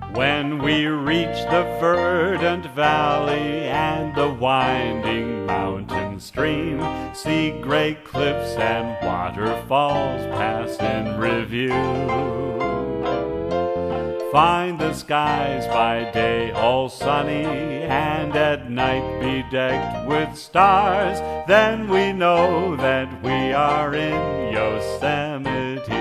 When we reach the verdant valley and the winding mountain stream, see great cliffs and waterfalls pass in review. Find the skies by day all sunny and at night bedecked with stars, then we know that we are in Yosemite.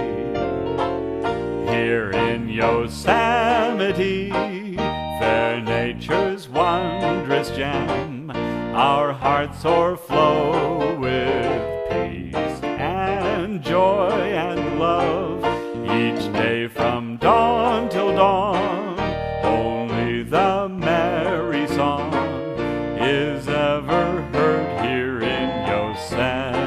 Here in Yosemite, fair nature's wondrous gem, our hearts o'erflow with peace and joy and love. Each day from dawn till dawn, only the merry song is ever heard here in Yosemite.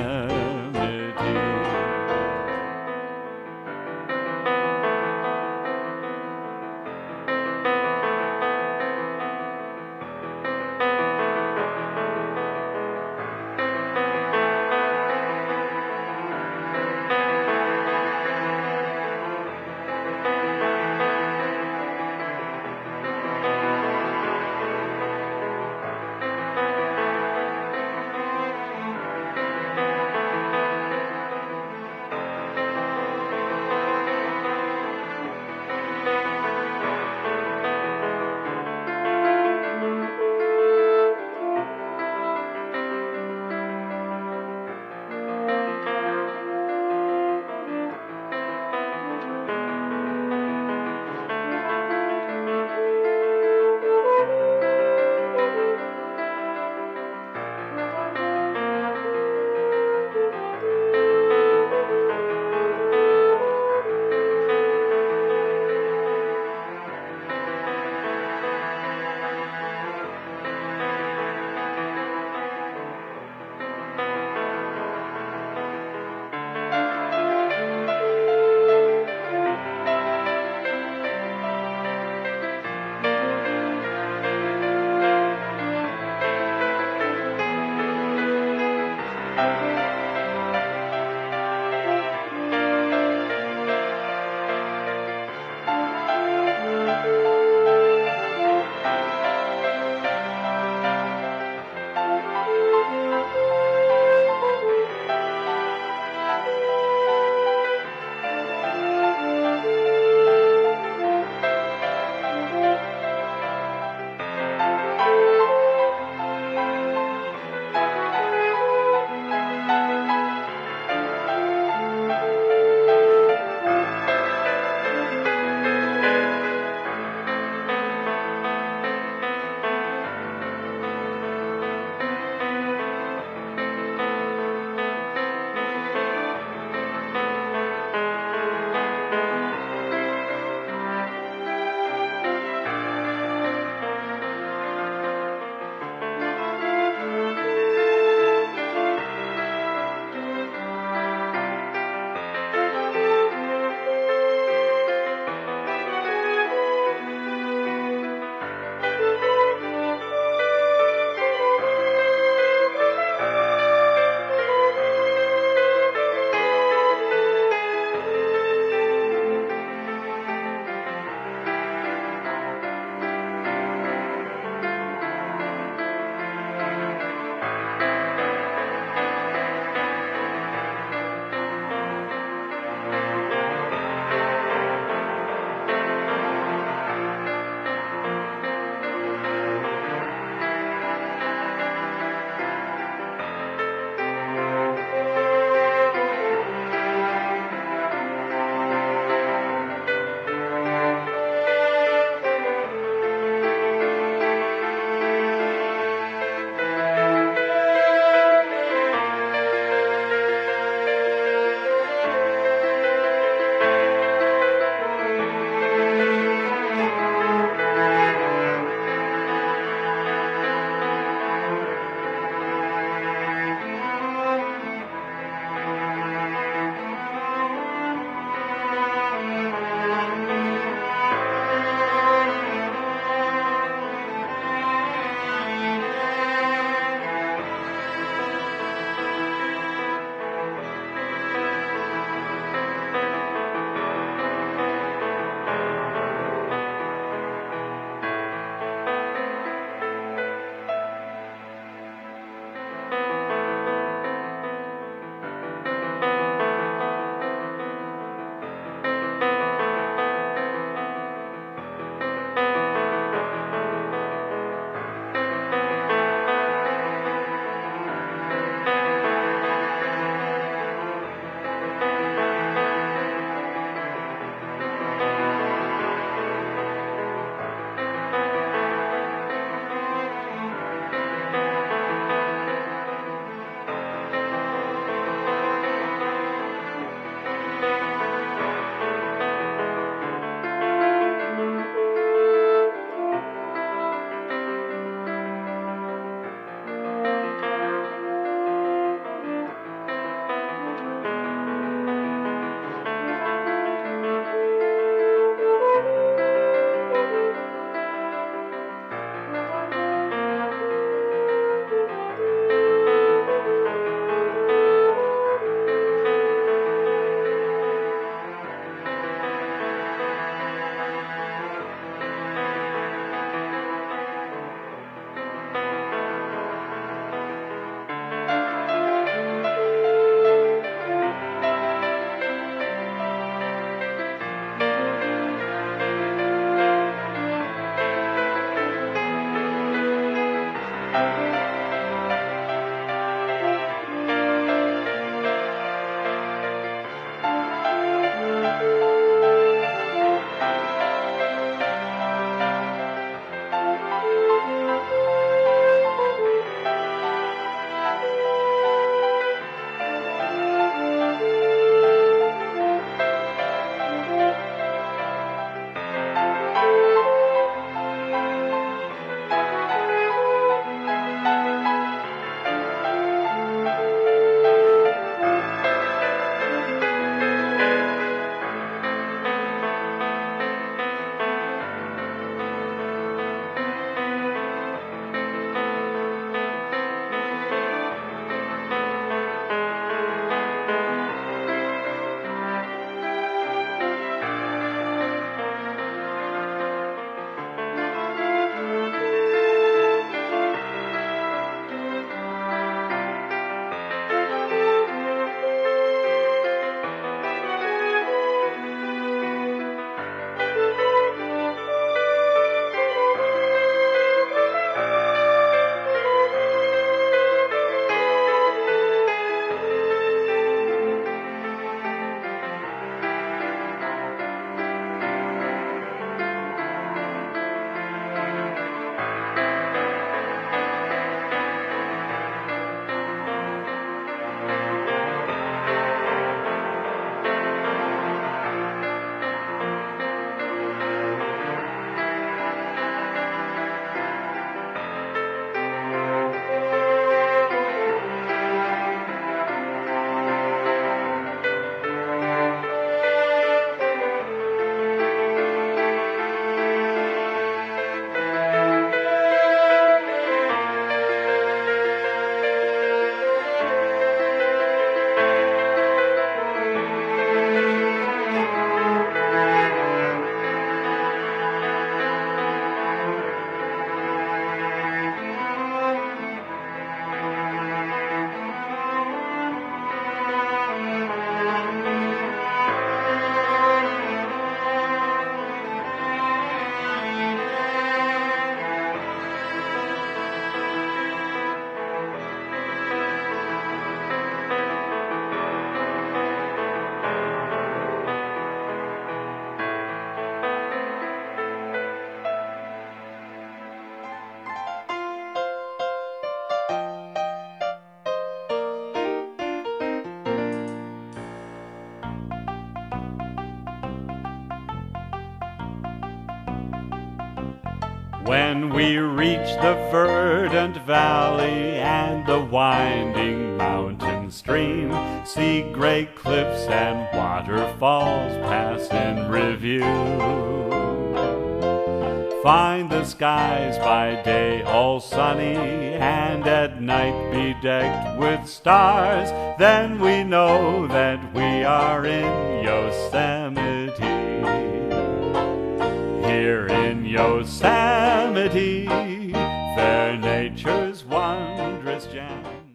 When we reach the verdant valley and the winding mountain stream, see great cliffs and waterfalls pass in review. Find the skies by day all sunny and at night bedecked with stars, then we know that we are in Yosemite. Here in Yosemite, fair nature's wondrous gem.